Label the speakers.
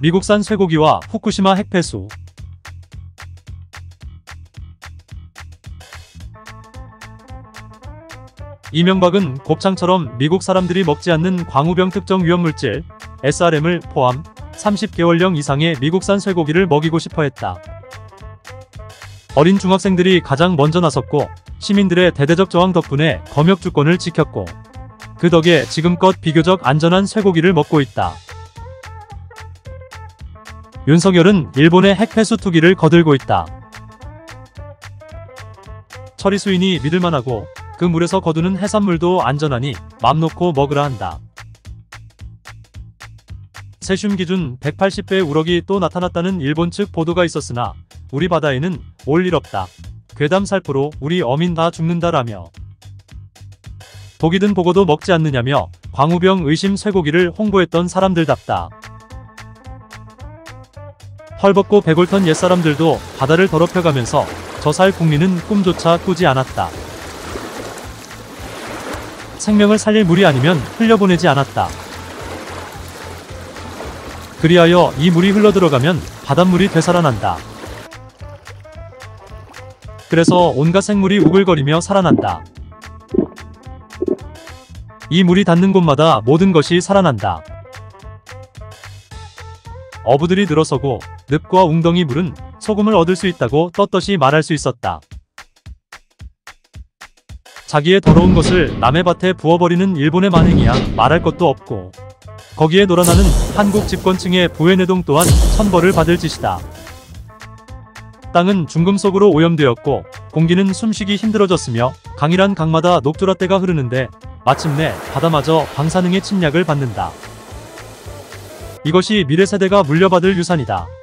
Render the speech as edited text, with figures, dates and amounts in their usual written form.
Speaker 1: 미국산 쇠고기와 후쿠시마 핵폐수. 이명박은 곱창처럼 미국 사람들이 먹지 않는 광우병 특정 위험물질 SRM을 포함 30개월령 이상의 미국산 쇠고기를 먹이고 싶어 했다. 어린 중학생들이 가장 먼저 나섰고 시민들의 대대적 저항 덕분에 검역 주권을 지켰고 그 덕에 지금껏 비교적 안전한 쇠고기를 먹고 있다. 윤석열은 일본의 핵폐수 투기를 거들고 있다. 처리 수인이 믿을만하고 그 물에서 거두는 해산물도 안전하니 맘 놓고 먹으라 한다. 세슘 기준 180배 우럭이 또 나타났다는 일본 측 보도가 있었으나 우리 바다에는 올 일 없다. 괴담 살포로 우리 어민 다 죽는다라며 보기든 보고도 먹지 않느냐며 광우병 의심 쇠고기를 홍보했던 사람들답다. 헐벗고 배골턴 옛사람들도 바다를 더럽혀가면서 저 살 국민은 꿈조차 꾸지 않았다. 생명을 살릴 물이 아니면 흘려보내지 않았다. 그리하여 이 물이 흘러들어가면 바닷물이 되살아난다. 그래서 온갖 생물이 우글거리며 살아난다. 이 물이 닿는 곳마다 모든 것이 살아난다. 어부들이 늘어서고 늪과 웅덩이 물은 소금을 얻을 수 있다고 떳떳이 말할 수 있었다. 자기의 더러운 것을 남의 밭에 부어버리는 일본의 만행이야 말할 것도 없고 거기에 놀아나는 한국 집권층의 부회내동 또한 천벌을 받을 짓이다. 땅은 중금속으로 오염되었고 공기는 숨쉬기 힘들어졌으며 강이란 강마다 녹조라떼가 흐르는데 마침내 바다마저 방사능의 침략을 받는다. 이것이 미래 세대가 물려받을 유산이다.